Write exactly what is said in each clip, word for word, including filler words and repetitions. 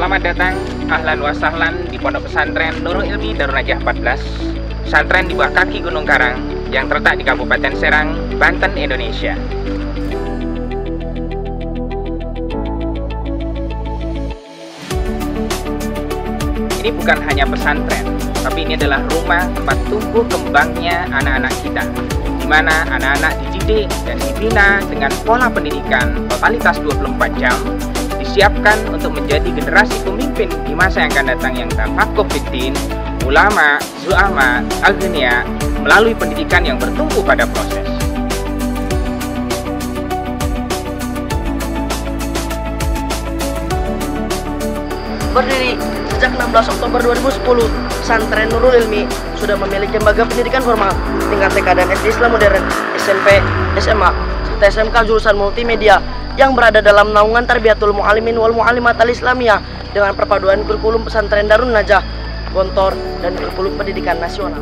Selamat datang, ahlan wa sahlan di Pondok Pesantren Nurul Ilmi Darun Najah empat belas, pesantren di bawah kaki Gunung Karang yang terletak di Kabupaten Serang, Banten, Indonesia. Ini bukan hanya pesantren, tapi ini adalah rumah tempat tumbuh kembangnya anak-anak kita, di mana anak-anak dididik dan dibina dengan pola pendidikan totalitas dua puluh empat jam, disiapkan untuk menjadi generasi pemimpin di masa yang akan datang yang tafakuh fiddin, ulama, zu'ama, aghnia, melalui pendidikan yang bertumpu pada proses. Berdiri sejak enam belas Oktober dua ribu sepuluh, Pesantren Nurul Ilmi sudah memiliki lembaga pendidikan formal tingkat T K dan S D Islam modern, S M P, S M A, serta S M K jurusan multimedia yang berada dalam naungan Tarbiyatul Mu'alimin wal Mu'alimat al-Islamiyah dengan perpaduan kurikulum pesantren Darun Najah, Gontor, dan kurikulum pendidikan nasional.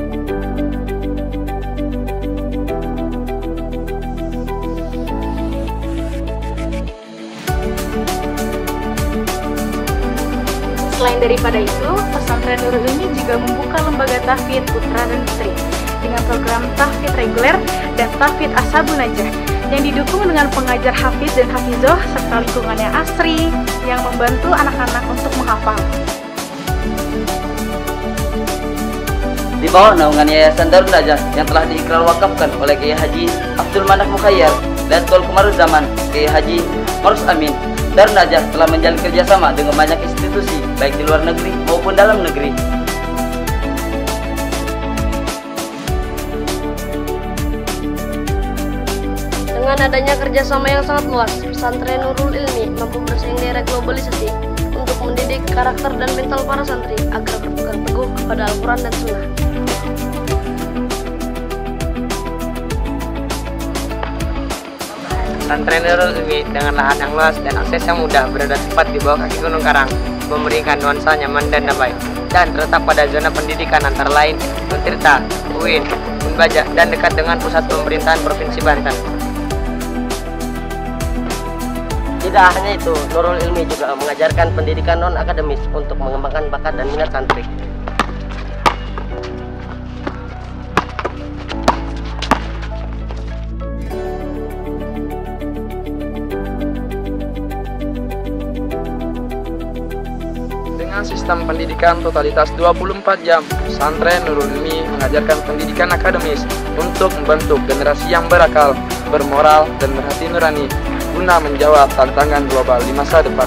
Selain daripada itu, pesantren Nurul Ilmi juga membuka lembaga tahfidz putra dan putri dengan program tahfidz reguler dan tahfidz ashabun najah yang didukung dengan pengajar hafiz dan hafizoh serta lingkungannya asri yang membantu anak-anak untuk menghafal. Di bawah naungan Yayasan Darun Najah yang telah diikrar wakafkan oleh Kiai Haji Abdul Manak Mukhayyar dan Tol Kumaruz Zaman Kiai Haji Marus Amin, Darun Najah telah menjalin kerjasama dengan banyak institusi baik di luar negeri maupun dalam negeri. Dengan adanya kerjasama yang sangat luas, pesantren Nurul Ilmi mampu bersaing di era globalisasi untuk mendidik karakter dan mental para santri agar berpegang teguh kepada Al-Quran dan Sunnah. Pesantren Nurul Ilmi dengan lahan yang luas dan akses yang mudah berada tepat di bawah kaki Gunung Karang, memberikan nuansa nyaman dan damai, dan terletak pada zona pendidikan antara lain Untirta, U I N, Unbaja, dan dekat dengan pusat pemerintahan Provinsi Banten. Tidak hanya itu, Nurul Ilmi juga mengajarkan pendidikan non-akademis untuk mengembangkan bakat dan minat santri. Dengan sistem pendidikan totalitas dua puluh empat jam, pesantren Nurul Ilmi mengajarkan pendidikan akademis untuk membentuk generasi yang berakal, bermoral, dan berhati nurani guna menjawab tantangan global di masa depan.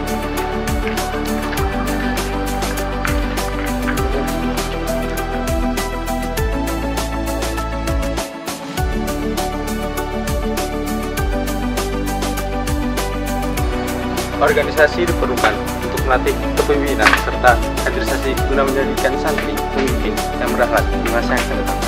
Organisasi diperlukan untuk melatih kepemimpinan serta kaderisasi guna menjadikan santri pemimpin yang berakhlak di masa yang akan datang.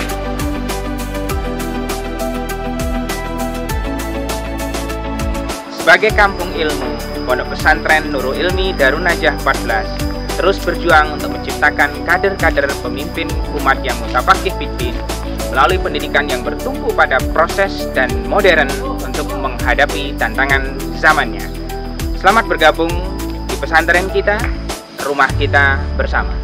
Sebagai kampung ilmu, Pondok Pesantren Nurul Ilmi Darun Najah empat belas terus berjuang untuk menciptakan kader-kader pemimpin umat yang mutafaqih fiddin melalui pendidikan yang bertumpu pada proses dan modern untuk menghadapi tantangan zamannya. Selamat bergabung di pesantren kita, rumah kita bersama.